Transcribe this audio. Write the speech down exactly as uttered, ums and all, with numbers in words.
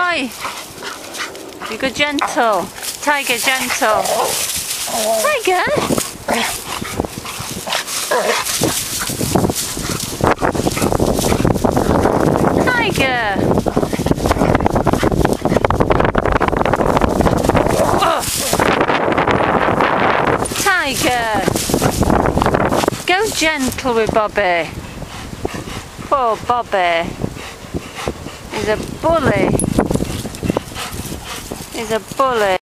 Oi! You go gentle. Tiger, gentle. Tiger? Tiger! Oh. Tiger! Go gentle with Bobby. Poor Bobby. He's a bully. He's a bully.